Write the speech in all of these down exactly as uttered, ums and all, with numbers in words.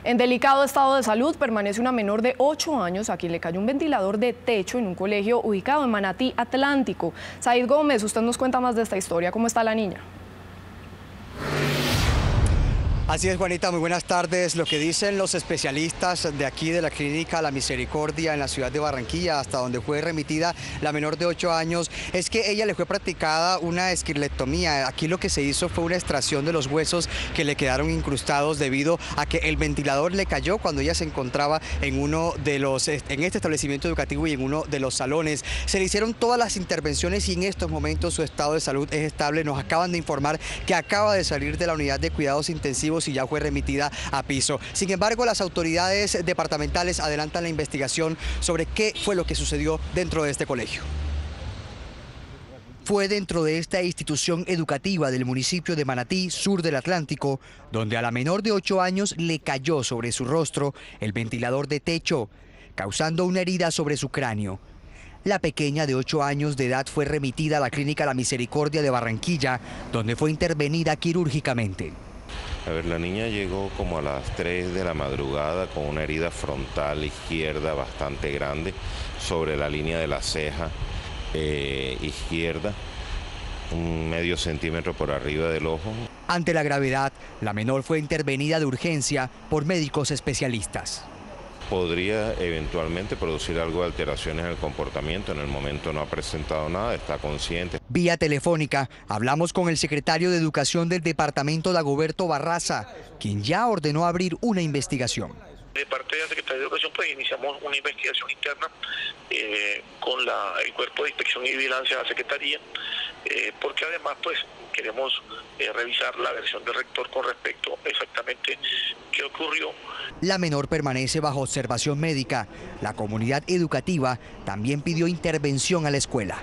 En delicado estado de salud permanece una menor de ocho años a quien le cayó un ventilador de techo en un colegio ubicado en Manatí Atlántico. Said Gómez, usted nos cuenta más de esta historia. ¿Cómo está la niña? Así es, Juanita, muy buenas tardes. Lo que dicen los especialistas de aquí de la clínica La Misericordia en la ciudad de Barranquilla, hasta donde fue remitida la menor de ocho años, es que ella le fue practicada una esquirlectomía. Aquí lo que se hizo fue una extracción de los huesos que le quedaron incrustados debido a que el ventilador le cayó cuando ella se encontraba en uno de los, en este establecimiento educativo y en uno de los salones. Se le hicieron todas las intervenciones y en estos momentos su estado de salud es estable. Nos acaban de informar que acaba de salir de la unidad de cuidados intensivos y ya fue remitida a piso. Sin embargo, las autoridades departamentales adelantan la investigación sobre qué fue lo que sucedió dentro de este colegio. Fue dentro de esta institución educativa del municipio de Manatí, sur del Atlántico, donde a la menor de ocho años le cayó sobre su rostro el ventilador de techo, causando una herida sobre su cráneo. La pequeña de ocho años de edad fue remitida a la clínica La Misericordia de Barranquilla, donde fue intervenida quirúrgicamente. A ver, la niña llegó como a las tres de la madrugada con una herida frontal izquierda bastante grande sobre la línea de la ceja eh, izquierda, un medio centímetro por arriba del ojo. Ante la gravedad, la menor fue intervenida de urgencia por médicos especialistas. Podría eventualmente producir algo de alteraciones en el comportamiento. En el momento no ha presentado nada, está consciente. Vía telefónica, hablamos con el secretario de Educación del departamento, Dagoberto Barraza, quien ya ordenó abrir una investigación. De parte de la Secretaría de Educación, pues iniciamos una investigación interna eh, con la, el Cuerpo de Inspección y Vigilancia de la Secretaría, eh, porque además pues queremos eh, revisar la versión del rector con respecto exactamente qué ocurrió. La menor permanece bajo observación médica. La comunidad educativa también pidió intervención a la escuela.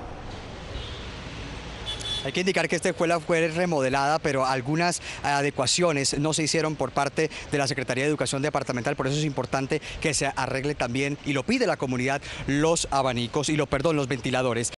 Hay que indicar que esta escuela fue remodelada, pero algunas adecuaciones no se hicieron por parte de la Secretaría de Educación Departamental. Por eso es importante que se arregle también, y lo pide la comunidad, los abanicos y lo, perdón, los ventiladores.